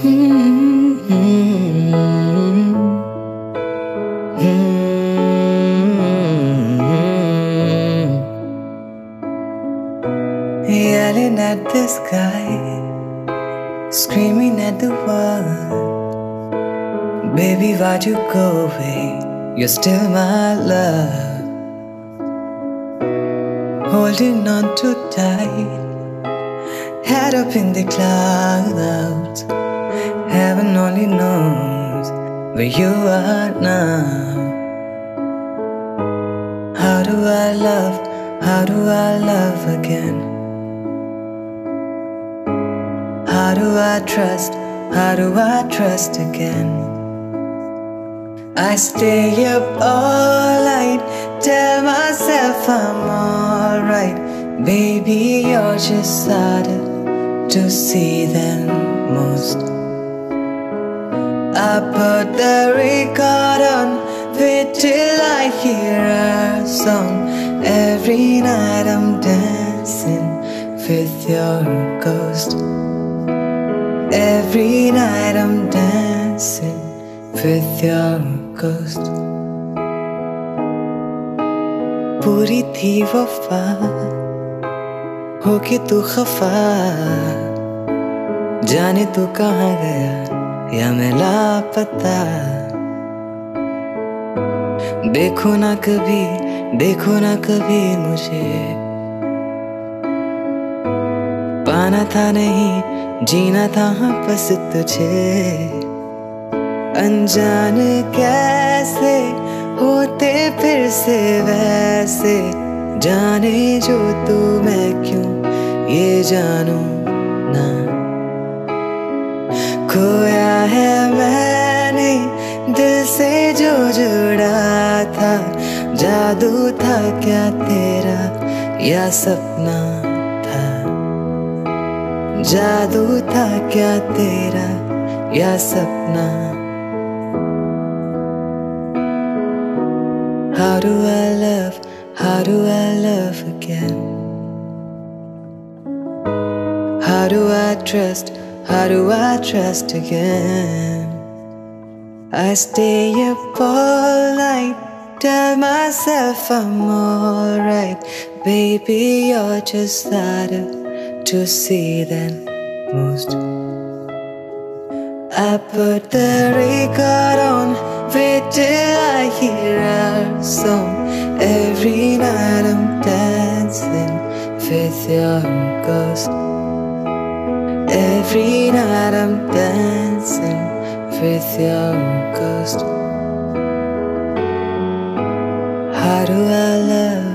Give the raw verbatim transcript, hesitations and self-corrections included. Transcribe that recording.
Yelling at the sky, screaming at the world. Baby, why'd you go away? You're still my love. Holding on too tight, head up in the clouds. Heaven only knows where you are now. How do I love? How do I love again? How do I trust? How do I trust again? I stay up all night, tell myself I'm alright. Baby, you're just harder to see than most. I put the record on, wait till I hear our song. Every night I'm dancing with your ghost. Every night I'm dancing with your ghost. पूरी थी वफा, होके तू खफा, जाने तू कहाँ गया या मैं लापता। देखो ना कभी, देखो ना कभी मुझे, पाना था नहीं, जीना था बस तुझे। अनजान कैसे होते फिर से वैसे, जाने जो तू मैं क्यों ये जानू ना। खोया है मैंने दिल से जो जुड़ा था, जादू था क्या तेरा या सपना था। जादू था क्या तेरा या सपना। How do I love? How do I love again? How do I trust? How do I trust again? I stay up all night, tell myself I'm alright. Baby, you're just harder to see than most. I put the record on, wait till I hear our song. Every night I'm dancing with your ghost. Every night I'm dancing with your ghost. How do I love?